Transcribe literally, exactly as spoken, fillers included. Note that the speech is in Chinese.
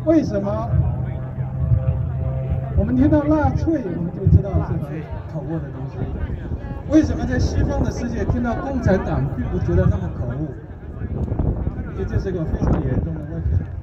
为什么我们听到辣脆，我们就知道是很口恶的东西？为什么在西方的世界听到共产党并不觉得那么可恶？因为这是个非常严重的问题。